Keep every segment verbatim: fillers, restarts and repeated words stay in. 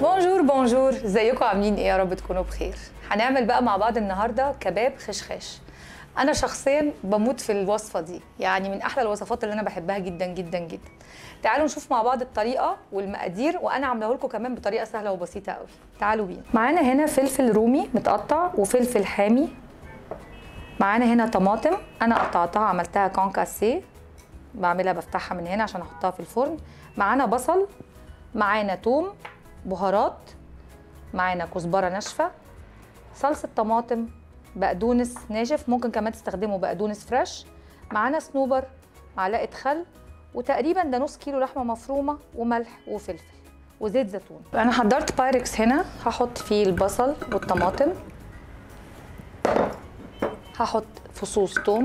بونجور بونجور، ازيكم عاملين ايه؟ يا رب تكونوا بخير. هنعمل بقى مع بعض النهارده كباب خشخاش. انا شخصيا بموت في الوصفه دي، يعني من احلى الوصفات اللي انا بحبها جدا جدا جدا. تعالوا نشوف مع بعض الطريقه والمقادير، وانا عاملاه لكم كمان بطريقه سهله وبسيطه قوي. تعالوا بينا. معانا هنا فلفل رومي متقطع وفلفل حامي. معانا هنا طماطم انا قطعتها عملتها كونكاسيه، بعملها بفتحها من هنا عشان احطها في الفرن. معانا بصل، معانا توم، بهارات، معانا كزبره ناشفه، صلصه طماطم، بقدونس ناشف، ممكن كمان تستخدموا بقدونس فريش، معانا صنوبر، معلقه خل، وتقريبا ده نص كيلو لحمه مفرومه، وملح وفلفل وزيت زيتون. انا حضرت بايركس هنا، هحط فيه البصل والطماطم، هحط فصوص توم،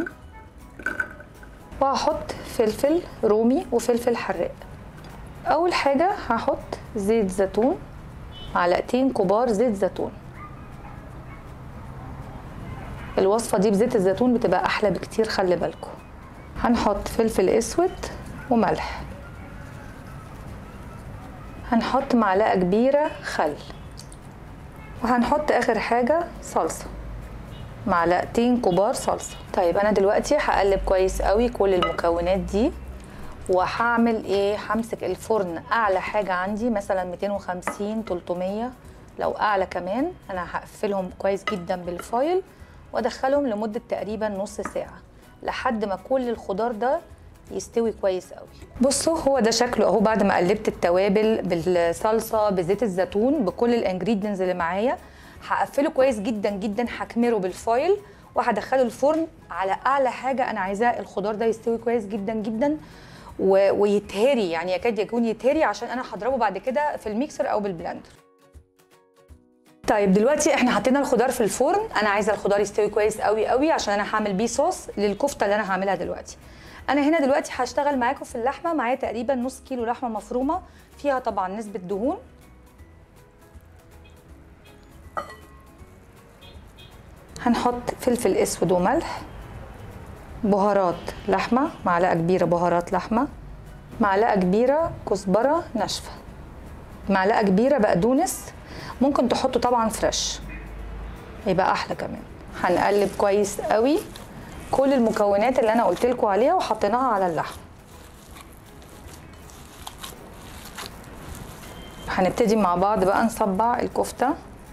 وهحط فلفل رومي وفلفل حراق. اول حاجه هحط زيت زيتون، معلقتين كبار زيت زيتون. الوصفه دي بزيت الزيتون بتبقى احلى بكتير، خلي بالكم. هنحط فلفل اسود وملح، هنحط معلقه كبيره خل، وهنحط اخر حاجه صلصه، معلقتين كبار صلصه. طيب انا دلوقتي هقلب كويس قوي كل المكونات دي، وهعمل ايه؟ همسك الفرن اعلى حاجه عندي مثلا مئتين وخمسين تلتمية، لو اعلى كمان. انا هقفلهم كويس جدا بالفايل وادخلهم لمده تقريبا نص ساعه لحد ما كل الخضار ده يستوي كويس قوي. بصوا هو ده شكله اهو بعد ما قلبت التوابل بالصلصه بزيت الزيتون بكل الانجريدينتس اللي معايا. هقفله كويس جدا جدا، هكمره بالفايل وهدخله الفرن على اعلى حاجه. انا عايزاه الخضار ده يستوي كويس جدا جدا ويتهري، يعني يكاد يكون يتهري، عشان انا هضربه بعد كده في الميكسر او بالبلندر. طيب دلوقتي احنا حطينا الخضار في الفرن. انا عايزه الخضار يستوي كويس قوي قوي عشان انا هعمل بيه صوص للكفته اللي انا هعملها دلوقتي. انا هنا دلوقتي هشتغل معاكم في اللحمه. معايا تقريبا نص كيلو لحمه مفرومه، فيها طبعا نسبه دهون. هنحط فلفل اسود وملح، بهارات لحمه، معلقه كبيره بهارات لحمه، معلقه كبيره كزبره ناشفه، معلقه كبيره بقدونس، ممكن تحطوا طبعا فريش يبقى احلى كمان. هنقلب كويس قوي كل المكونات اللي انا قلت لكم عليها وحطيناها على اللحم. هنبتدي مع بعض بقى نصبع الكفته.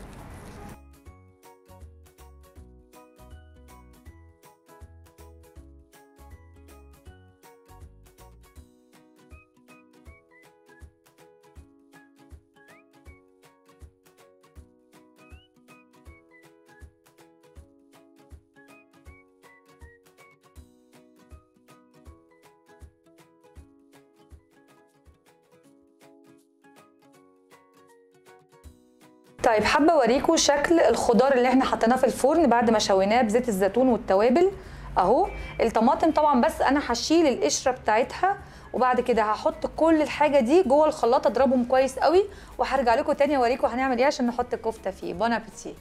طيب حابه اوريكم شكل الخضار اللي احنا حطيناه في الفرن بعد ما شويناه بزيت الزيتون والتوابل اهو. الطماطم طبعا بس انا هشيل القشره بتاعتها، وبعد كده هحط كل الحاجه دي جوه الخلاط اضربهم كويس قوي، وهرجع لكم تاني اوريكم هنعمل ايه عشان نحط الكفته فيه. بون ابيتي.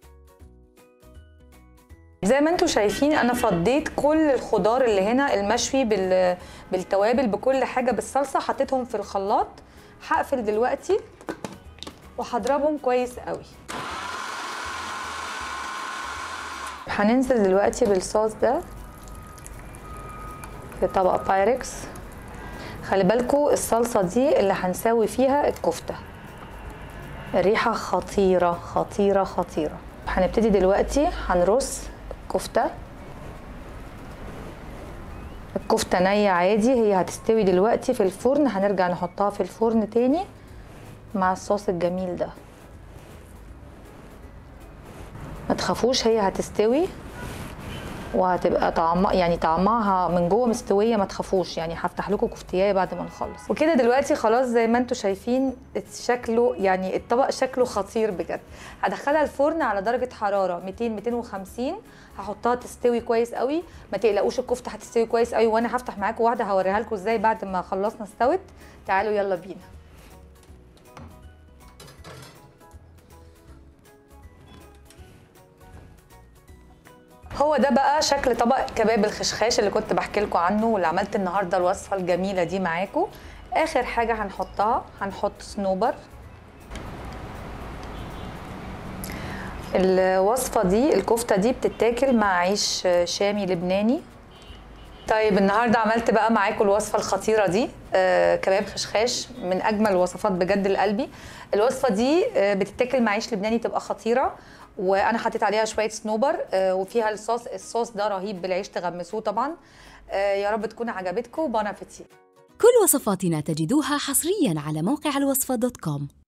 زي ما انتم شايفين انا فضيت كل الخضار اللي هنا المشوي بالتوابل بكل حاجه بالصلصه، حطيتهم في الخلاط. هقفل دلوقتي وهضربهم كويس قوي. هننزل دلوقتي بالصوص ده في طبق بايركس. خلي بالكوا الصلصه دي اللي هنسوي فيها الكفته، الريحه خطيره خطيره خطيره. هنبتدي دلوقتي هنرص الكفته. الكفته نيه عادي، هي هتستوي دلوقتي في الفرن، هنرجع نحطها في الفرن تاني مع الصوص الجميل ده. ما تخافوش هي هتستوي وهتبقى طعمها يعني طعمها من جوه مستويه، ما تخافوش. يعني هفتح لكم كفتيايه بعد ما نخلص. وكده دلوقتي خلاص زي ما انتم شايفين شكله، يعني الطبق شكله خطير بجد. هدخلها الفرن على درجه حراره مئتين مئتين وخمسين، هحطها تستوي كويس قوي. ما تقلقوش الكفته هتستوي كويس قوي، وانا هفتح معاكم واحده هوريها لكم ازاي بعد ما خلصنا استوت. تعالوا يلا بينا. هو ده بقى شكل طبق كباب الخشخاش اللي كنت بحكي لكم عنه، واللي عملت النهارده الوصفه الجميله دي معاكم. اخر حاجه هنحطها هنحط صنوبر، الوصفة دي الكفتة دي بتتاكل مع عيش شامي لبناني. طيب النهارده عملت بقى معاكم الوصفة الخطيرة دي، آه كباب خشخاش، من أجمل الوصفات بجد لقلبي. الوصفة دي آه بتتاكل مع عيش لبناني تبقى خطيرة، وأنا حطيت عليها شوية صنوبر آه وفيها الصوص الصوص ده رهيب بالعيش، تغمسوه طبعا. آه يا رب تكون عجبتكم. بون ابيتي. كل وصفاتنا تجدوها حصرياً على موقع الوصفة دوت كوم.